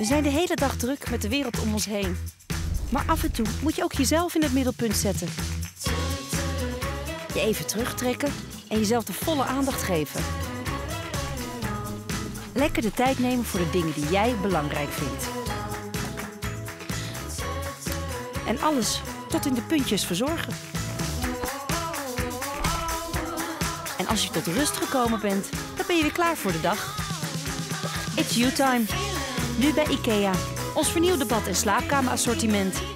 We zijn de hele dag druk met de wereld om ons heen. Maar af en toe moet je ook jezelf in het middelpunt zetten. Je even terugtrekken en jezelf de volle aandacht geven. Lekker de tijd nemen voor de dingen die jij belangrijk vindt. En alles tot in de puntjes verzorgen. En als je tot rust gekomen bent, dan ben je weer klaar voor de dag. It's you time. Nu bij IKEA. Ons vernieuwde bad- en slaapkamerassortiment.